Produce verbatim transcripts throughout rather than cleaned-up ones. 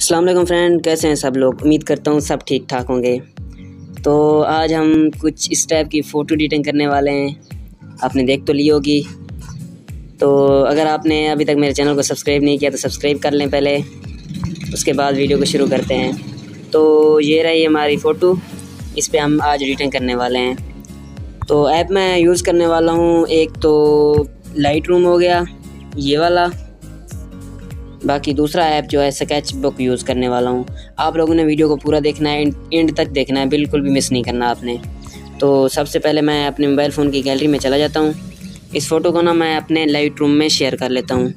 अस्सलाम वालेकुम फ्रेंड, कैसे हैं सब लोग। उम्मीद करता हूँ सब ठीक ठाक होंगे। तो आज हम कुछ इस टाइप की फ़ोटो एडिटिंग करने वाले हैं। आपने देख तो ली होगी। तो अगर आपने अभी तक मेरे चैनल को सब्सक्राइब नहीं किया तो सब्सक्राइब कर लें पहले, उसके बाद वीडियो को शुरू करते हैं। तो ये रही हमारी फ़ोटो, इस पर हम आज एडिटिंग करने वाले हैं। तो ऐप मैं यूज़ करने वाला हूँ, एक तो लाइट रूम हो गया ये वाला, बाकी दूसरा ऐप जो है स्केच बुक यूज़ करने वाला हूँ। आप लोगों ने वीडियो को पूरा देखना है, एंड तक देखना है, बिल्कुल भी मिस नहीं करना आपने। तो सबसे पहले मैं अपने मोबाइल फ़ोन की गैलरी में चला जाता हूँ। इस फ़ोटो को ना मैं अपने लाइट रूम में शेयर कर लेता हूँ।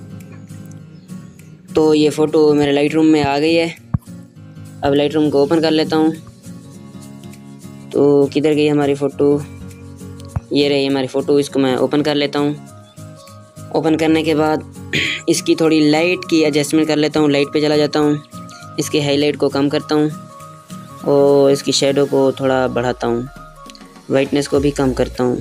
तो ये फ़ोटो मेरे लाइट रूम में आ गई है। अब लाइट रूम को ओपन कर लेता हूँ। तो किधर गई हमारी फ़ोटो, ये रही हमारी फ़ोटो। इसको मैं ओपन कर लेता हूँ। ओपन करने के बाद इसकी थोड़ी लाइट की एडजस्टमेंट कर लेता हूँ। लाइट पे चला जाता हूँ, इसके हाईलाइट को कम करता हूँ और इसकी शैडो को थोड़ा बढ़ाता हूँ, वाइटनेस को भी कम करता हूँ।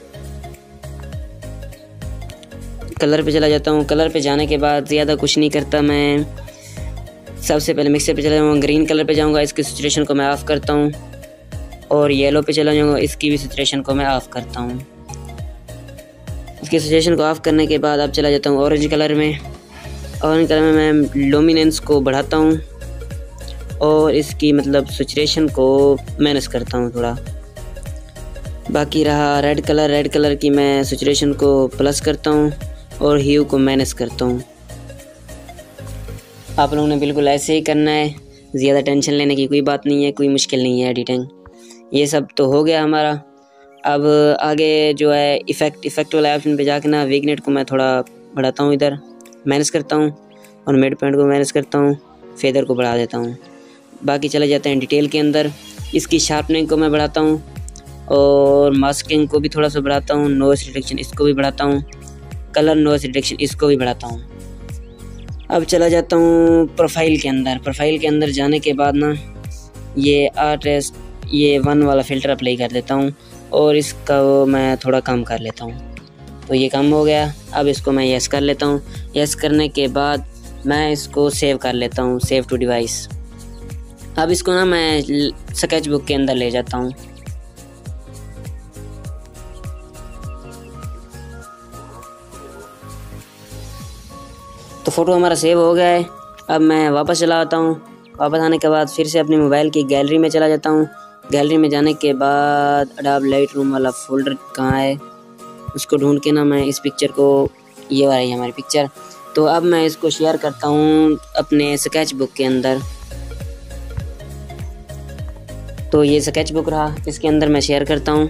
कलर पे चला जाता हूँ। कलर पे जाने के बाद ज़्यादा कुछ नहीं करता मैं। सबसे पहले मिक्सर पे चला जाऊँगा, ग्रीन कलर पे जाऊँगा, इसकी सैचुरेशन को मैं ऑफ़ करता हूँ। और येलो पे चला जाऊँगा, इसकी भी सैचुरेशन को मैं ऑफ़ करता हूँ। इसकी सैचुरेशन को ऑफ़ करने के बाद अब चला जाता हूँ ऑरेंज कलर में। ऑरेंज कलर में मैं लुमिनेंस को बढ़ाता हूँ और इसकी मतलब सैचुरेशन को मैनेज करता हूँ थोड़ा। बाकी रहा रेड कलर, रेड कलर की मैं सैचुरेशन को प्लस करता हूँ और ह्यू को मैनेज करता हूँ। आप लोगों ने बिल्कुल ऐसे ही करना है, ज़्यादा टेंशन लेने की कोई बात नहीं है, कोई मुश्किल नहीं है एडिटिंग। ये सब तो हो गया हमारा। अब आगे जो है इफ़ेक्ट इफ़ेक्ट वाला ऑप्शन पे जाके ना विग्नेट को मैं थोड़ा बढ़ाता हूँ, इधर मैनेज करता हूँ और मिड पॉइंट को मैनेज करता हूँ, फेदर को बढ़ा देता हूँ। बाकी चले जाते हैं डिटेल के अंदर। इसकी शार्पनिंग को मैं बढ़ाता हूँ और मास्किंग को भी थोड़ा सा बढ़ाता हूँ, नॉइस रिडक्शन इसको भी बढ़ाता हूँ, कलर नॉइस रिडक्शन इसको भी बढ़ाता हूँ। अब चला जाता हूँ प्रोफाइल के अंदर। प्रोफाइल के अंदर जाने के बाद ना ये आर्टिस्ट ये वन वाला फ़िल्टर अप्लाई कर देता हूँ और इसका वो मैं थोड़ा कम कर लेता हूँ। तो ये कम हो गया। अब इसको मैं यस कर लेता हूँ। यस करने के बाद मैं इसको सेव कर लेता हूँ, सेव टू डिवाइस। अब इसको ना मैं स्केच बुक के अंदर ले जाता हूँ। तो फ़ोटो हमारा सेव हो गया है। अब मैं वापस चला आता हूँ। वापस आने के बाद फिर से अपनी मोबाइल की गैलरी में चला जाता हूँ। गैलरी में जाने के बाद अडोबे लाइट रूम वाला फ़ोल्डर कहाँ है उसको ढूंढ के ना मैं इस पिक्चर को, ये वाली हमारी पिक्चर, तो अब मैं इसको शेयर करता हूँ अपने स्केच बुक के अंदर। तो ये स्केच बुक रहा, इसके अंदर मैं शेयर करता हूँ।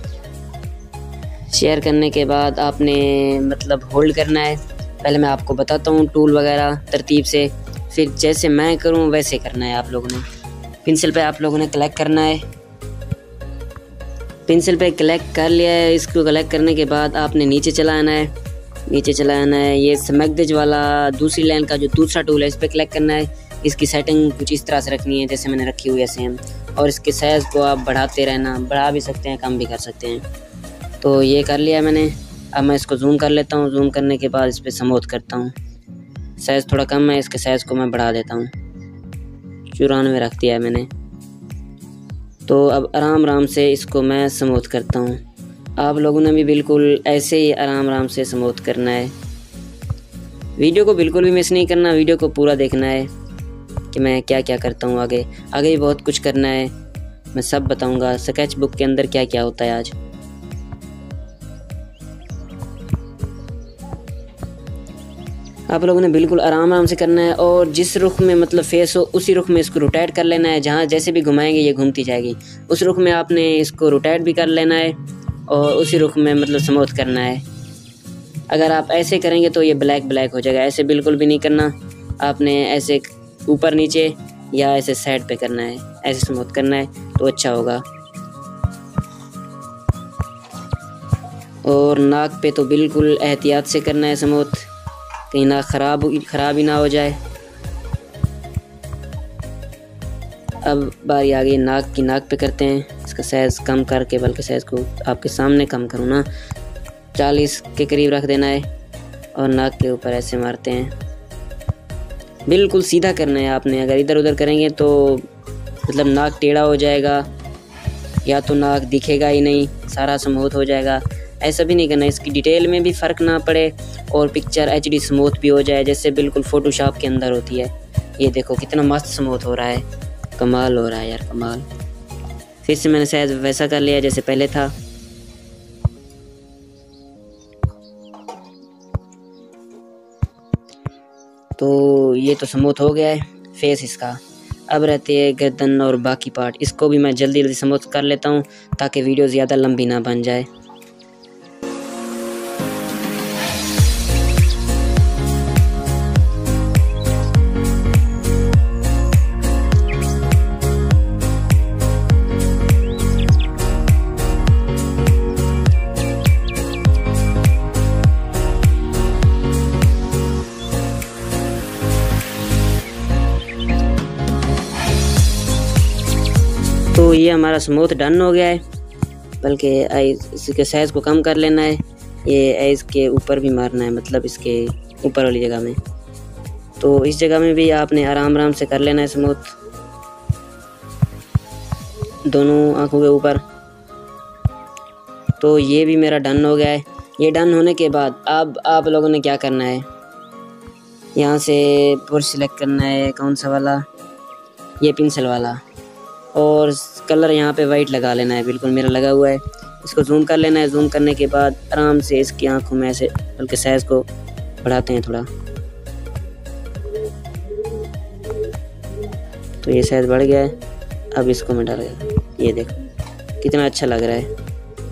शेयर करने के बाद आपने मतलब होल्ड करना है। पहले मैं आपको बताता हूँ टूल वगैरह तरतीब से, फिर जैसे मैं करूँ वैसे करना है आप लोगों ने। पेंसिल पे आप लोगों ने कलेक्ट करना है। पेंसिल पे कलेक्ट कर लिया है। इसको कलेक्ट करने के बाद आपने नीचे चला आना है। नीचे चला आना है, ये स्मैगदेज वाला दूसरी लाइन का जो दूसरा टूल है इस पर क्लिक करना है। इसकी सेटिंग कुछ इस तरह से रखनी है जैसे मैंने रखी हुई है सेम, और इसके साइज़ को आप बढ़ाते रहना, बढ़ा भी सकते हैं कम भी कर सकते हैं। तो ये कर लिया मैंने। अब मैं इसको जूम कर लेता हूँ। जूम करने के बाद इस पर स्मूथ करता हूँ। साइज़ थोड़ा कम है, इसके साइज़ को मैं बढ़ा देता हूँ, चौरानवे रख दिया है मैंने। तो अब आराम आराम से इसको मैं स्मूथ करता हूँ। आप लोगों ने भी बिल्कुल ऐसे ही आराम आराम से स्मूथ करना है। वीडियो को बिल्कुल भी मिस नहीं करना, वीडियो को पूरा देखना है कि मैं क्या क्या करता हूँ। आगे आगे भी बहुत कुछ करना है, मैं सब बताऊँगा स्केच बुक के अंदर क्या क्या होता है आज। आप लोगों ने बिल्कुल आराम आराम से करना है और जिस रुख में मतलब फेस हो उसी रुख में इसको रोटेट कर लेना है। जहाँ जैसे भी घुमाएंगे ये घूमती जाएगी, उस रुख में आपने इसको रोटेट भी कर लेना है और उसी रुख में मतलब स्मूथ करना है। अगर आप ऐसे करेंगे तो ये ब्लैक ब्लैक हो जाएगा, ऐसे बिल्कुल भी नहीं करना। आपने ऐसे ऊपर नीचे या ऐसे साइड पे करना है, ऐसे स्मूथ करना है तो अच्छा होगा। और नाक पे तो बिल्कुल एहतियात से करना है स्मूथ, कहीं ना ख़राब ख़राब ही ना हो जाए। अब बारी आ गई नाक की। नाक पे करते हैं, इसका साइज़ कम करके, बल्कि साइज़ को आपके सामने कम करूँ ना, चालीस के करीब रख देना है और नाक के ऊपर ऐसे मारते हैं। बिल्कुल सीधा करना है आपने। अगर इधर उधर करेंगे तो मतलब नाक टेढ़ा हो जाएगा, या तो नाक दिखेगा ही नहीं, सारा स्मूथ हो जाएगा। ऐसा भी नहीं करना, इसकी डिटेल में भी फ़र्क ना पड़े और पिक्चर एच डी स्मूथ भी हो जाए, जैसे बिल्कुल फ़ोटोशॉप के अंदर होती है। ये देखो कितना मस्त स्मूथ हो रहा है, कमाल हो रहा है यार, कमाल। फिर से मैंने शायद वैसा कर लिया जैसे पहले था। तो ये तो स्मूथ हो गया है फेस इसका। अब रहते हैं गर्दन और बाकी पार्ट, इसको भी मैं जल्दी जल्दी स्मूथ कर लेता हूँ ताकि वीडियो ज़्यादा लंबी ना बन जाए। तो ये हमारा स्मूथ डन हो गया है, बल्कि इसके साइज़ को कम कर लेना है। ये आइज़ के ऊपर भी मारना है, मतलब इसके ऊपर वाली जगह में। तो इस जगह में भी आपने आराम आराम से कर लेना है स्मूथ, दोनों आँखों के ऊपर। तो ये भी मेरा डन हो गया है। ये डन होने के बाद अब आप लोगों ने क्या करना है, यहाँ से ब्रश सिलेक्ट करना है, कौन सा वाला, ये पेंसिल वाला, और कलर यहाँ पे वाइट लगा लेना है। बिल्कुल मेरा लगा हुआ है। इसको जूम कर लेना है। जूम करने के बाद आराम से इसकी आंखों में ऐसे बल्कि साइज़ को बढ़ाते हैं थोड़ा, तो ये साइज़ बढ़ गया है। अब इसको मैं डाल गया, ये देखो कितना अच्छा लग रहा है,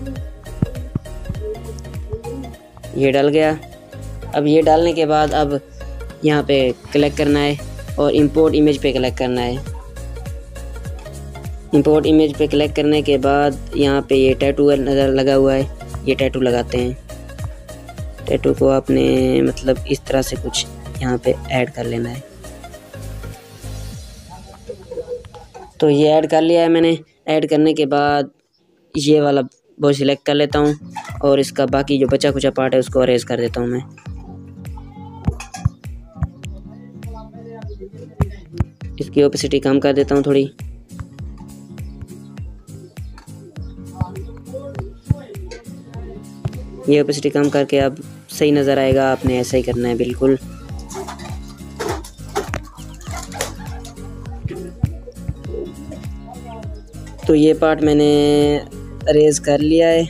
ये डल गया। अब ये डालने के बाद अब यहाँ पे क्लिक करना है और इंपोर्ट इमेज पे क्लिक करना है। इंपोर्ट इमेज पे क्लिक करने के बाद यहाँ पे ये टैटू नज़र लगा हुआ है, ये टैटू लगाते हैं। टैटू को आपने मतलब इस तरह से कुछ यहाँ पे ऐड कर लेना है। तो ये ऐड कर लिया है मैंने। ऐड करने के बाद ये वाला वो सिलेक्ट कर लेता हूँ और इसका बाकी जो बचा कुचा पार्ट है उसको अरेज कर देता हूँ मैं। इसकी ओपेसिटी कम कर देता हूँ थोड़ी। ये ओपेसिटी कम करके अब सही नज़र आएगा। आपने ऐसा ही करना है बिल्कुल। तो ये पार्ट मैंने अरेज कर लिया है।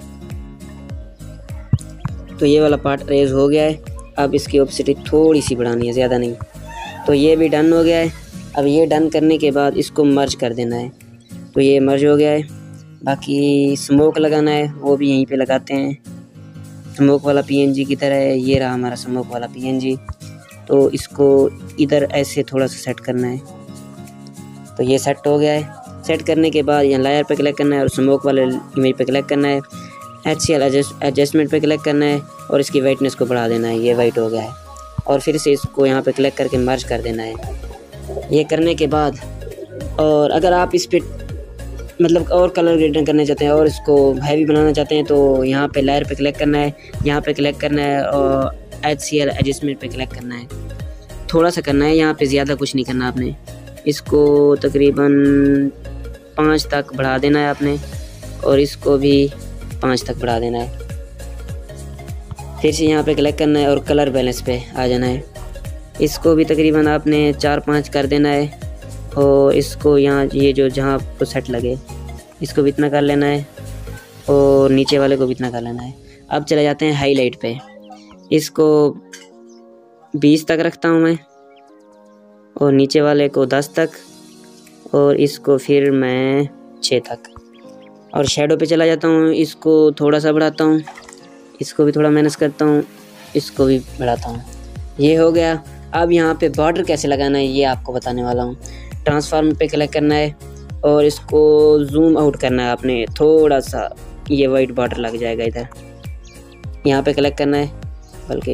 तो ये वाला पार्ट अरेज हो गया है। अब इसकी ओपेसिटी थोड़ी सी बढ़ानी है, ज़्यादा नहीं। तो ये भी डन हो गया है। अब ये डन करने के बाद इसको मर्ज कर देना है। तो ये मर्ज हो गया है। बाकी स्मोक लगाना है, वो भी यहीं पे लगाते हैं। स्मोक वाला पीएनजी की तरह है, ये रहा हमारा स्मोक वाला पीएनजी। तो इसको इधर ऐसे थोड़ा सा सेट करना है। तो ये सेट हो गया है। सेट करने के बाद यहाँ लायर पे क्लिक करना है और स्मोक वाले इमेज पे क्लिक करना है। एच सी एल एडजस्टमेंट पे क्लिक करना है और इसकी वाइटनेस को बढ़ा देना है। ये वाइट हो गया है। और फिर से इसको यहाँ पे क्लिक करके मर्ज कर देना है। ये करने के बाद और अगर आप इस पर मतलब और कलर ग्रेडिंग करना चाहते हैं और इसको हैवी बनाना चाहते हैं तो यहाँ पे लायर पे क्लिक करना है, यहाँ पे क्लिक करना है और एच सी एल एडजस्टमेंट पे क्लिक करना है। थोड़ा सा करना है यहाँ पे, ज़्यादा कुछ नहीं करना आपने। इसको तकरीबन पाँच तक बढ़ा देना है आपने और इसको भी पाँच तक बढ़ा देना है। फिर से यहाँ पे क्लिक करना है और कलर बैलेंस पे आ जाना है। इसको भी तकरीबन आपने चार पाँच कर देना है और इसको यहाँ ये जो जहाँ आपको सेट लगे इसको भी इतना कर लेना है और नीचे वाले को भी इतना कर लेना है। अब चले जाते हैं हाईलाइट पे। इसको बीस तक रखता हूँ मैं और नीचे वाले को दस तक और इसको फिर मैं छः तक। और शेडो पे चला जाता हूँ, इसको थोड़ा सा बढ़ाता हूँ, इसको भी थोड़ा माइनस करता हूँ, इसको भी बढ़ाता हूँ। ये हो गया। अब यहाँ पे बॉर्डर कैसे लगाना है ये आपको बताने वाला हूँ। ट्रांसफॉर्म पे क्लिक करना है और इसको जूम आउट करना है आपने थोड़ा सा, ये वाइट बॉर्डर लग जाएगा इधर। यहाँ पे क्लिक करना है, बल्कि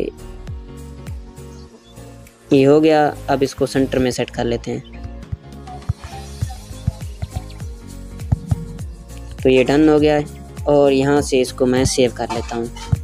ये हो गया। अब इसको सेंटर में सेट कर लेते हैं। तो ये डन हो गया है और यहाँ से इसको मैं सेव कर लेता हूँ।